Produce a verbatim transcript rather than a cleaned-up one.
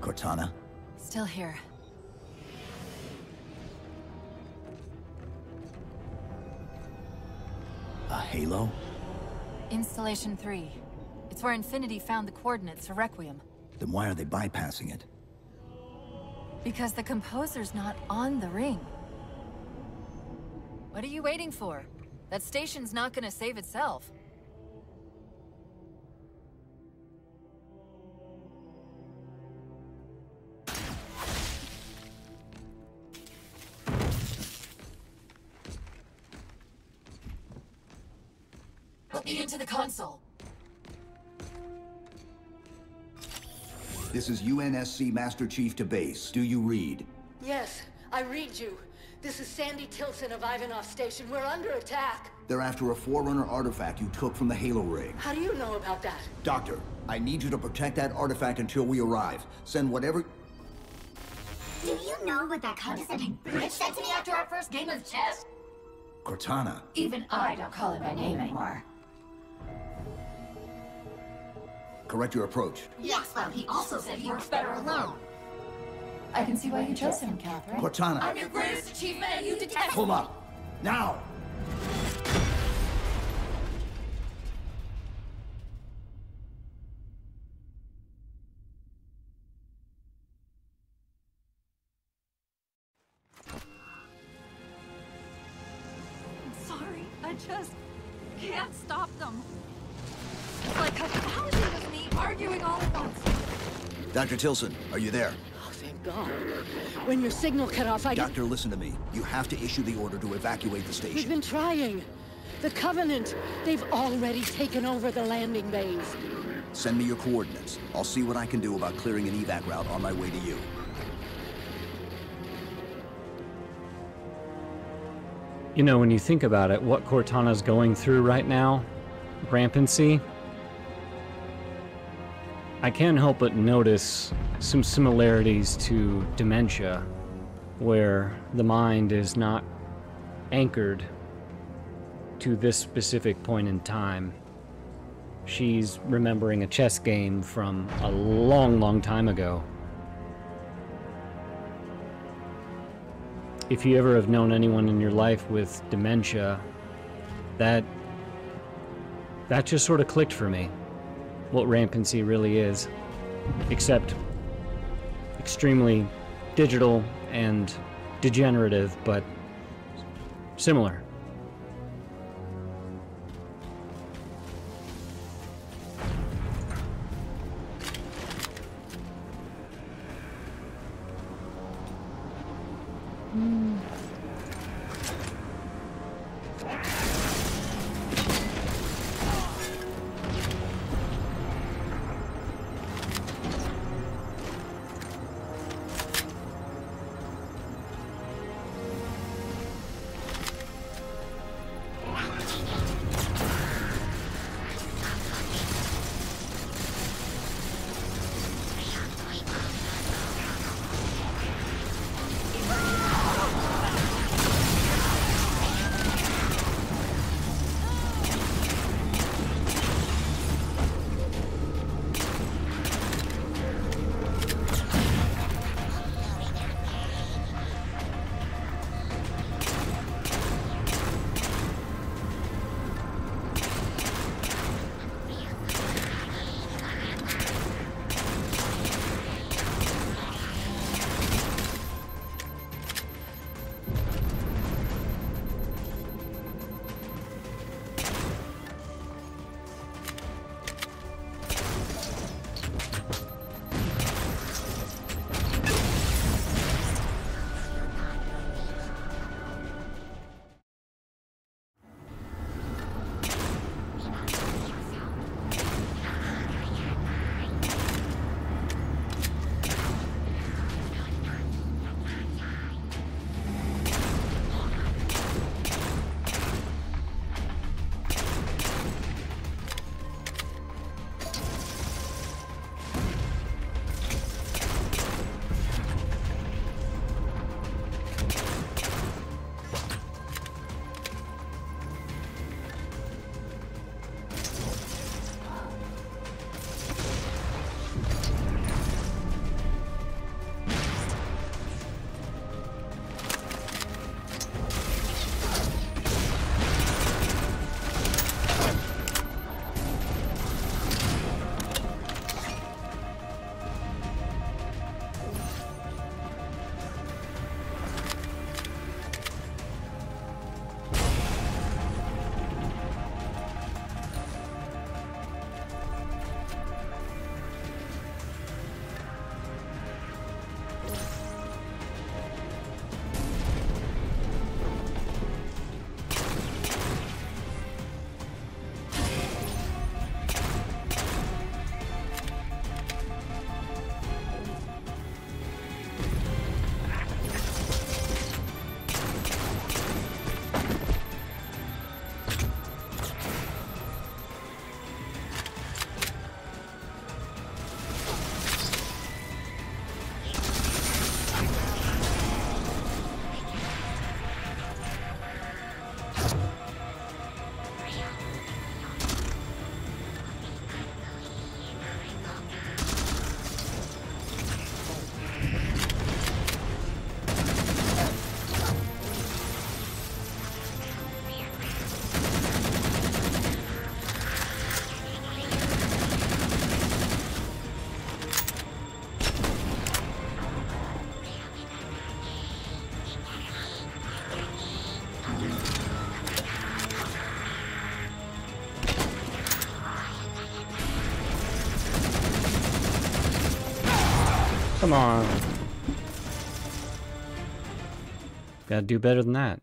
Cortana? Still here. A halo? Installation three. It's where Infinity found the coordinates for Requiem. Then why are they bypassing it? Because the composer's not on the ring. What are you waiting for? That station's not gonna save itself. Put me into the console. This is U N S C Master Chief to base. Do you read? Yes, I read you. This is Sandy Tilson of Ivanov Station. We're under attack. They're after a Forerunner artifact you took from the Halo ring. How do you know about that? Doctor, I need you to protect that artifact until we arrive. Send whatever... Do you know what that condescending bitch said to me after our first game of chess? Cortana. Even I don't call him by name anymore. Correct your approach. Yes, well, he also said he works better alone. I can see why you chose him, Catherine. Cortana. I'm your greatest achievement and you detest- Pull up! Now! I'm sorry. I just can't stop them. It's like a thousand of me arguing all at once. Doctor Tilson, are you there? Oh, thank God. When your signal cut off, I... Doctor, listen to me. You have to issue the order to evacuate the station. We've been trying. The Covenant, they've already taken over the landing bays. Send me your coordinates. I'll see what I can do about clearing an evac route on my way to you. You know, when you think about it, what Cortana's going through right now, rampancy, I can't help but notice some similarities to dementia, where the mind is not anchored to this specific point in time. She's remembering a chess game from a long, long time ago. If you ever have known anyone in your life with dementia, that that just sort of clicked for me. What rampancy really is, except extremely digital and degenerative, but similar. Come on. Gotta do better than that.